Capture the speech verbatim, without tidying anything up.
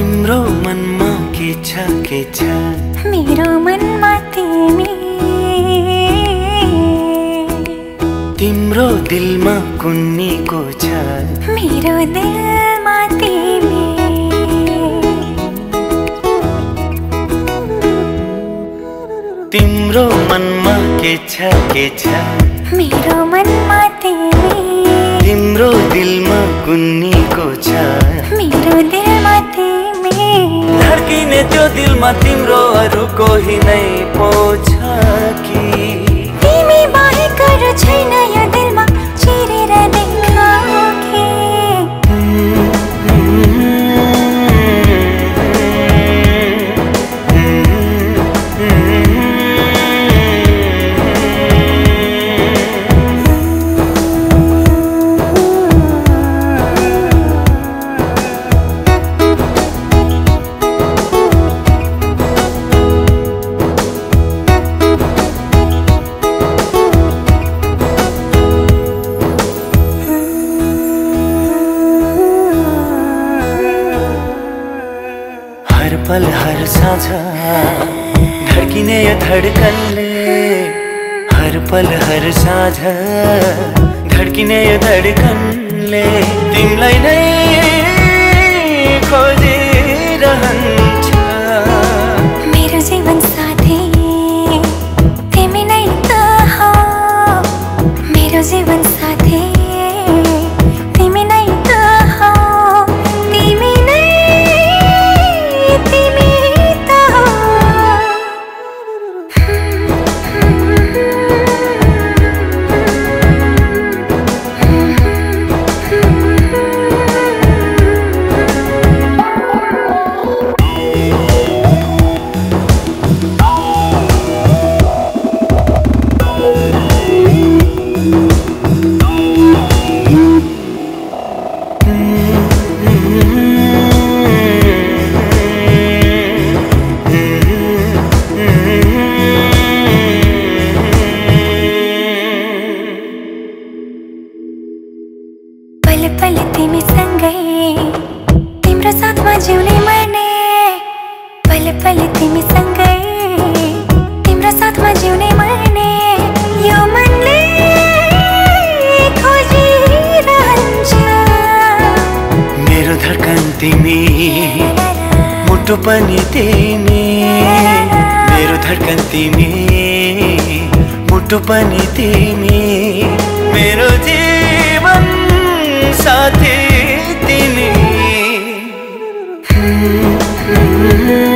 तिम्रो मनमा के छ के छ मेरो मनमा तिमी तिम्रो दिलमा कुन्नीको छ मेरो दिलमा तिमी तिम्रो मनमा के छ के छ मेरो मनमा तिमी तिम्रो दिलमा कुन्नीको छ मेरो दिलमा तिमी धड्किने त्यो दिलमा तिम्रो अरु कोही नै पो छ कि तिमी बाहेक अरु छैन यो दिलमा चिरेर देखाऊ कि हर पल हर साँझ धड्किने यो धड्कनले हर पल हर साँझ धड्किने यो धड्कनले तिमीलाई नै खोजिरहन्छ मेरो जीवन साथी तिमी नै त हो मेरो जीवन साथी तिमी नै त हो तिमी नै तिमी त हो पल पल तिमी सँगै तिम्रो साथमा जिउने मर्ने पल पल तिमी सँगै तिम्रो साथमा जिउने मर्ने यो मनले खोजिरहन्छ मेरो धड्कन तिमी मुटु पनि तिमी मेरो धड्कन तिमी मुटु पनि तिमी मेरो जीवन साथी तिमी